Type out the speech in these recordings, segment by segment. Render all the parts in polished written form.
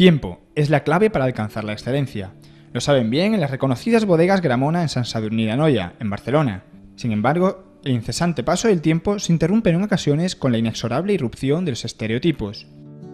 Tiempo es la clave para alcanzar la excelencia. Lo saben bien en las reconocidas bodegas Gramona en Sant Sadurní d'Anoia, en Barcelona. Sin embargo, el incesante paso del tiempo se interrumpe en ocasiones con la inexorable irrupción de los estereotipos.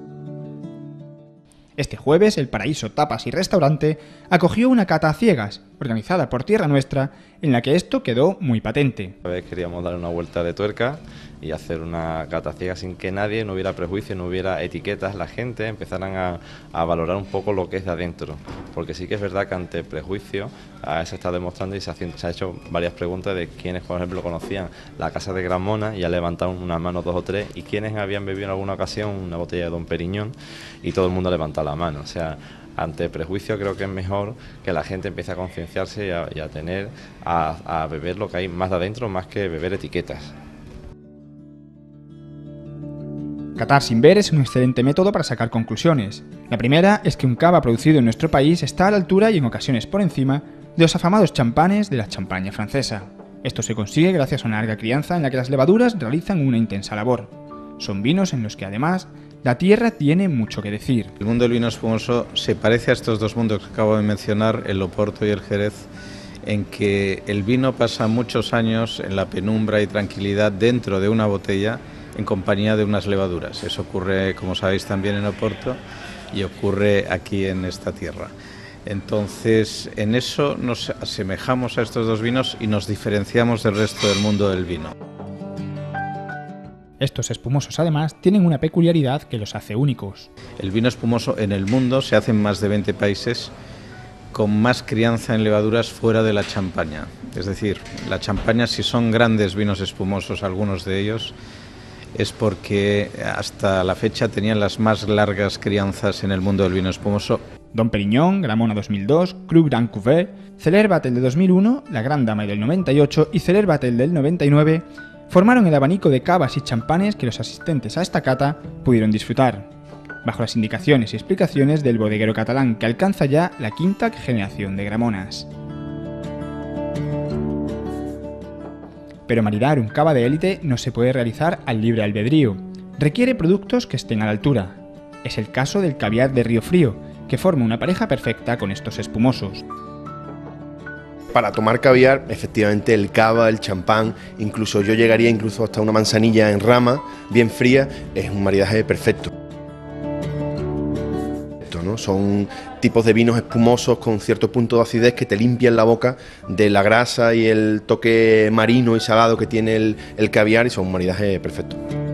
Este jueves, el Paraíso Tapas y Restaurante acogió una cata a ciegas, organizada por Tierra Nuestra, en la que esto quedó muy patente. Queríamos dar una vuelta de tuerca y hacer una cata ciega sin que nadie, no hubiera prejuicios, no hubiera etiquetas, la gente empezaran a valorar un poco lo que es de adentro, porque sí que es verdad que ante prejuicio se está demostrando y se ha hecho varias preguntas de quienes, por ejemplo, conocían la casa de Gramona y ya levantaron una mano, dos o tres, y quienes habían bebido en alguna ocasión una botella de Don Periñón y todo el mundo levantó la mano. O sea, ante prejuicio creo que es mejor que la gente empiece a concienciarse y a beber lo que hay más de adentro, más que beber etiquetas. Catar sin ver es un excelente método para sacar conclusiones. La primera es que un cava producido en nuestro país está a la altura y en ocasiones por encima de los afamados champanes de la champaña francesa. Esto se consigue gracias a una larga crianza en la que las levaduras realizan una intensa labor. Son vinos en los que además la tierra tiene mucho que decir. El mundo del vino espumoso se parece a estos dos mundos que acabo de mencionar, el Oporto y el Jerez, en que el vino pasa muchos años en la penumbra y tranquilidad dentro de una botella en compañía de unas levaduras. Eso ocurre, como sabéis, también en Oporto y ocurre aquí en esta tierra. Entonces, en eso nos asemejamos a estos dos vinos y nos diferenciamos del resto del mundo del vino. Estos espumosos, además, tienen una peculiaridad que los hace únicos. El vino espumoso en el mundo se hace en más de 20 países con más crianza en levaduras fuera de la champaña. Es decir, la champaña, si son grandes vinos espumosos, algunos de ellos, es porque hasta la fecha tenían las más largas crianzas en el mundo del vino espumoso. Don Periñón, Gramona 2002, Cru Grand Cuvée, Celler Battle de 2001, La Gran Dama del 98 y Celler Battle del 99 formaron el abanico de cavas y champanes que los asistentes a esta cata pudieron disfrutar, bajo las indicaciones y explicaciones del bodeguero catalán que alcanza ya la quinta generación de Gramonas. Pero maridar un cava de élite no se puede realizar al libre albedrío. Requiere productos que estén a la altura. Es el caso del caviar de Río Frío, que forma una pareja perfecta con estos espumosos. Para tomar caviar, efectivamente el cava, el champán, incluso yo llegaría hasta una manzanilla en rama, bien fría, es un maridaje perfecto. ¿No? Son tipos de vinos espumosos con cierto punto de acidez que te limpian la boca de la grasa y el toque marino y salado que tiene el caviar, y son un maridaje perfecto.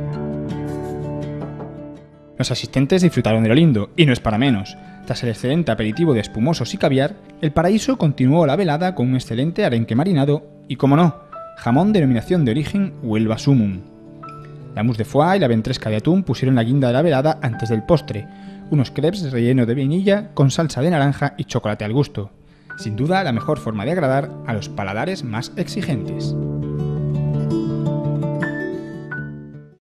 Los asistentes disfrutaron de lo lindo, y no es para menos. Tras el excelente aperitivo de espumosos y caviar, el Paraíso continuó la velada con un excelente arenque marinado y, como no, jamón denominación de origen Huelva Sumum. La mousse de foie y la ventresca de atún pusieron la guinda de la velada antes del postre, unos crepes rellenos de vainilla con salsa de naranja y chocolate al gusto. Sin duda, la mejor forma de agradar a los paladares más exigentes.